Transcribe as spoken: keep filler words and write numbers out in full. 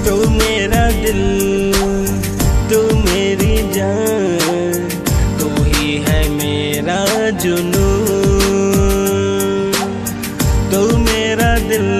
तू मेरा दिल, तू मेरी जान, तू ही है मेरा जुनून। तू मेरा दिल,